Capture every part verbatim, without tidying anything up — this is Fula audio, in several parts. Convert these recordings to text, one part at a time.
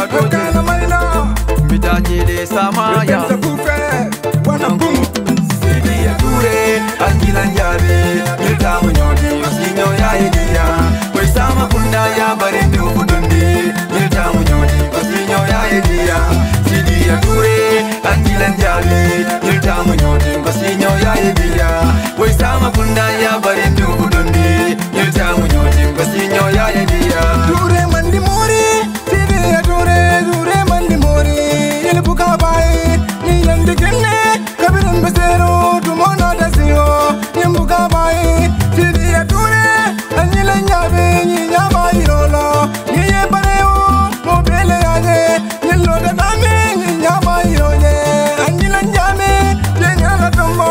toje Bitajele samaya Sidi ya ture Angila njabe Milta munyodi Osinyo ya edia Kwe sama kunda ya barende ufudundi Milta munyodi Osinyo ya edia Sidi ya ture Angila njabe Milta munyodi Osinyo ya edia Kwe sama kunda ya barende ufudundi Milta munyodi Osinyo ya edia Ture mandi mori Sidi ya ture Ture mandi mori Yele buka bai Ni yandi kenne Kabirin besero Tumona dasiyo Yembuka bai Sidi ya ture Anyila nyabe Nyama irolo Nye pareo Mobele yaje Nyelo da dame Nyama iroje Anyila nyabe Yenyala tombo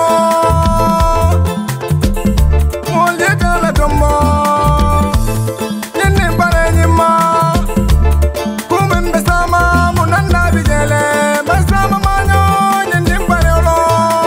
Molje kala tombo Yenne pare nyima Kumen besama Munanda bijele Besama manyo Yenne pare olo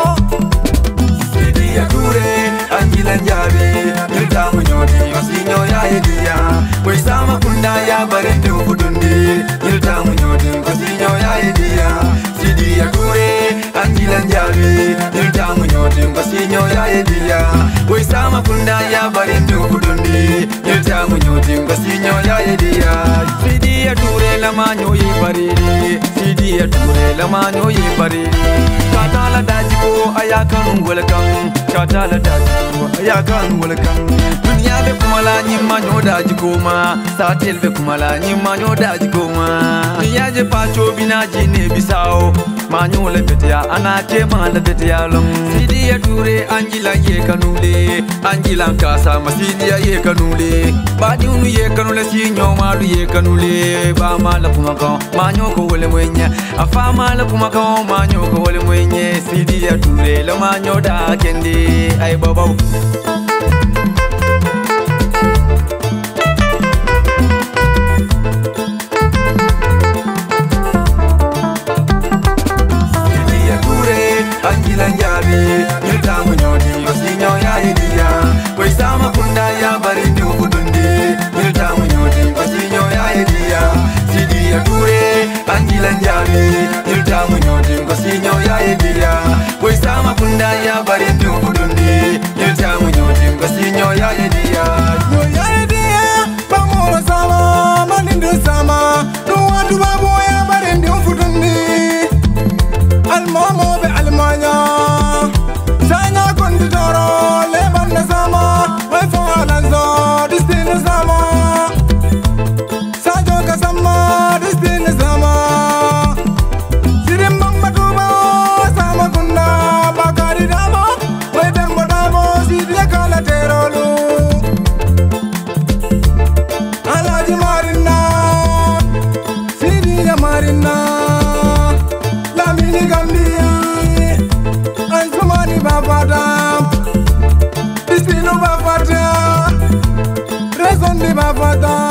Sidi ya ture Angila njabe Milta munyodi Osinyo ya edia Kwe sama kunda ya barende ufudundi Milta munyodi Osinyo ya edia Sidi ya ture Angila njabe Milta munyodi Osinyo ya edia Kwe sama kunda ya barende ufudundi Milta munyodi Osinyo ya edia Sidi ya ture la manyo ye barili Sidi ya ture la manyo ye barili Katala dajiko ayakan welkan Katala dajiko ayakan welkan Dunia be kumala nyima nyoda jikoma Satel be kumala nyima nyoda jikoma Niyaje pacho bina jine bisao Manyo le betia anake ma le betia long Sidi ya ture Angila ye kanule Angila kasa masidi ya ye kanule Badi unu ye kanule sinyo malu ye kanule Ba mala kumaka manyo ko wole mwenye Afa mala kumaka manyo ko wole mwenye Sidi ya ture la manyo da kende ay baba Angila njabe Milta munyodi Osinyo ya edia Kwe sama kunda ya barindi ufudundi Milta munyodi Osinyo ya edia Sidi ya ture Angila njabe Milta munyodi Osinyo ya edia Kwe sama kunda ya barindi ufudundi Milta munyodi Osinyo ya edia Yo ya edia Pamoro sama Manindu sama Nuwa dubabu ya barindi ufudundi Almomo be almanya Sanya kondi toro Leban na sama Wefo alanzo Distino sama Sajo kasama Distino sama Sirim bamba tuba Sama kunda Bakari damo Wedembo damo Sidia kala terolu Alaji marina Sidia marina Lamini Gambia Ansumani Bafata Distino Bafata Raison de Bafata